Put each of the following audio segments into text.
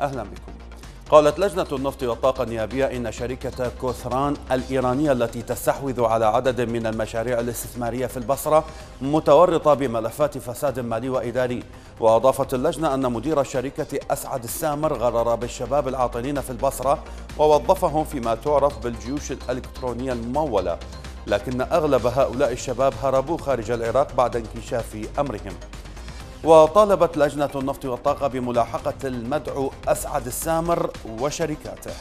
أهلا بكم. قالت لجنة النفط والطاقة النيابية إن شركة كوثران الإيرانية التي تستحوذ على عدد من المشاريع الاستثمارية في البصرة متورطة بملفات فساد مالي وإداري. وأضافت اللجنة أن مدير الشركة أسعد السامر غرر بالشباب العاطلين في البصرة ووظفهم فيما تعرف بالجيوش الإلكترونية الممولة، لكن أغلب هؤلاء الشباب هربوا خارج العراق بعد انكشاف أمرهم. وطالبت لجنة النفط والطاقة بملاحقة المدعو أسعد السامر وشركاته.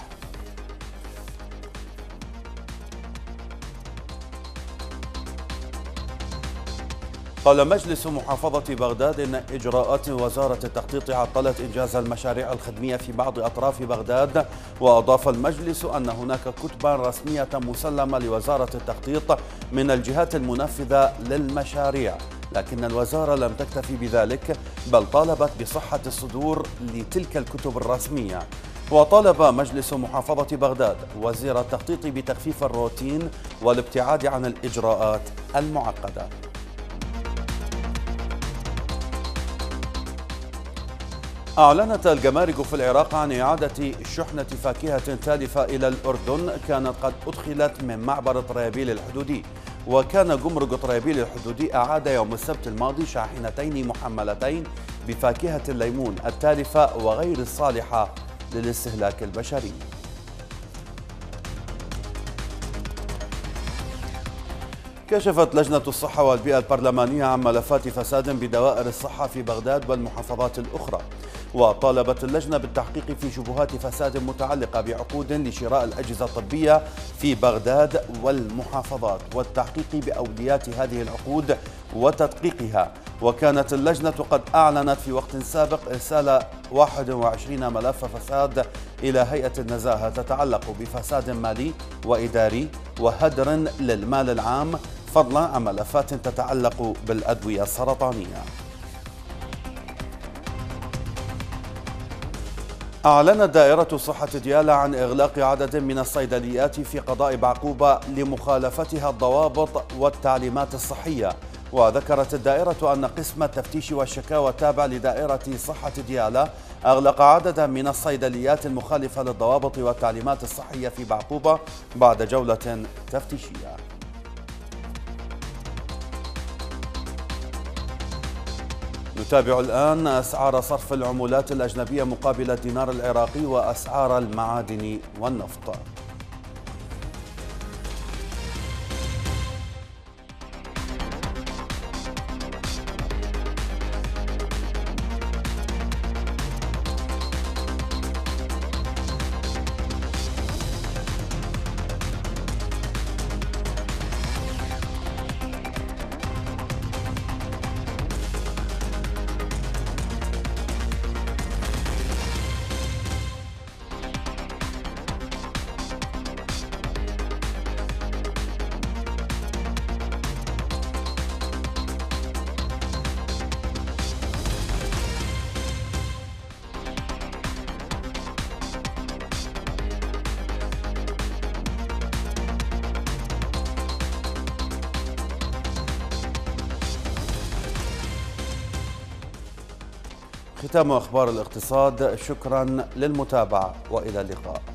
قال مجلس محافظة بغداد إن إجراءات وزارة التخطيط عطلت إنجاز المشاريع الخدمية في بعض أطراف بغداد. وأضاف المجلس أن هناك كتبا رسمية مسلمة لوزارة التخطيط من الجهات المنفذة للمشاريع، لكن الوزارة لم تكتفي بذلك بل طالبت بصحة الصدور لتلك الكتب الرسمية. وطالب مجلس محافظة بغداد وزير التخطيط بتخفيف الروتين والابتعاد عن الإجراءات المعقدة. أعلنت الجمارك في العراق عن إعادة شحنة فاكهة تالفة إلى الأردن كانت قد أدخلت من معبر طرابيل الحدودي. وكان جمرك طرابيل الحدودي أعاد يوم السبت الماضي شاحنتين محملتين بفاكهة الليمون التالفة وغير الصالحة للاستهلاك البشري. كشفت لجنة الصحة والبيئة البرلمانية عن ملفات فساد بدوائر الصحة في بغداد والمحافظات الأخرى. وطالبت اللجنة بالتحقيق في شبهات فساد متعلقة بعقود لشراء الأجهزة الطبية في بغداد والمحافظات والتحقيق بأوليات هذه العقود وتدقيقها. وكانت اللجنة قد أعلنت في وقت سابق إرسال 21 ملف فساد إلى هيئة النزاهة تتعلق بفساد مالي وإداري وهدر للمال العام، فضلا عن ملفات تتعلق بالأدوية السرطانية. أعلنت دائرة صحة ديالى عن إغلاق عدد من الصيدليات في قضاء بعقوبة لمخالفتها الضوابط والتعليمات الصحية. وذكرت الدائرة أن قسم التفتيش والشكاوى التابع لدائرة صحة ديالى أغلق عددا من الصيدليات المخالفة للضوابط والتعليمات الصحية في بعقوبة بعد جولة تفتيشية. نتابع الآن أسعار صرف العملات الأجنبية مقابل الدينار العراقي وأسعار المعادن والنفط. ختام أخبار الاقتصاد، شكرا للمتابعة وإلى اللقاء.